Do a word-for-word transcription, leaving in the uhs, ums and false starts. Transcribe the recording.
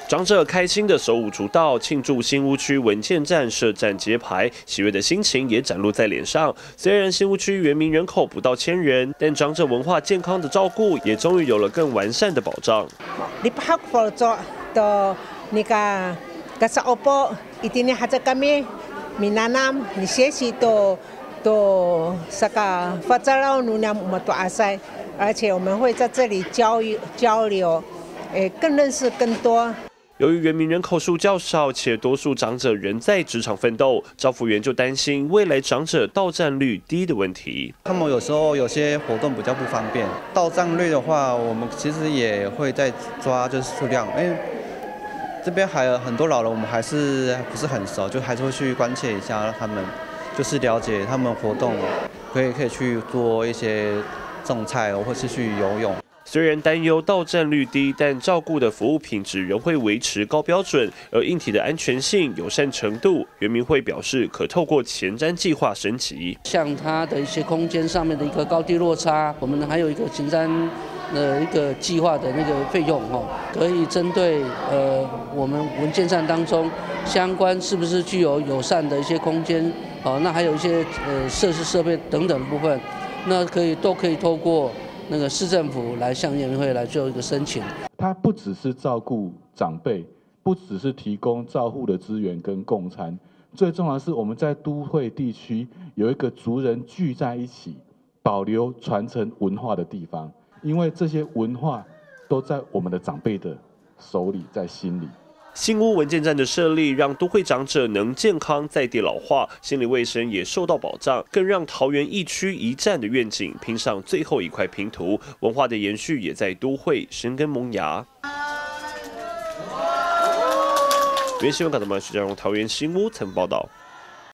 长者开心的手舞足蹈，庆祝新屋区文健站设站揭牌，喜悦的心情也展露在脸上。虽然新屋区原民人口不到千人，但长者文化健康的照顾也终于有了更完善的保障。 Di pihak Polda do nika kasa opo itini haja kami minanam ni sesi do do saka fajarau nunya moto asai， 而且我们会在这里交交流，诶，更认识更多。 由于原民人口数较少，且多数长者仍在职场奋斗，照服员就担心未来长者到站率低的问题。 他们有时候有些活动比较不方便，到站率的话，我们其实也会在抓就是数量，因为这边还有很多老人，我们还是不是很熟，就还是会去关切一下，让他们就是了解他们活动，可以可以去做一些种菜，或是去游泳。 虽然担忧到站率低，但照顾的服务品质仍会维持高标准，而硬体的安全性、友善程度，原民会表示可透过前瞻计划升级。 像它的一些空间上面的一个高低落差，我们还有一个前瞻的一个计划的那个费用哦，可以针对呃我们文件站当中相关是不是具有友善的一些空间哦，那还有一些呃设施设备等等的部分，那可以都可以透过。 那个市政府来向原民会来做一个申请， 它不只是照顾长辈，不只是提供照护的资源跟共餐，最重要的是我们在都会地区有一个族人聚在一起，保留传承文化的地方，因为这些文化都在我们的长辈的手里，在心里。 新屋文健站的设立，让都会长者能健康在地老化，心理卫生也受到保障，更让桃园一区一站的愿景拼上最后一块拼图。文化的延续也在都会生根萌芽。原新闻稿的马徐家荣桃园新屋曾报道。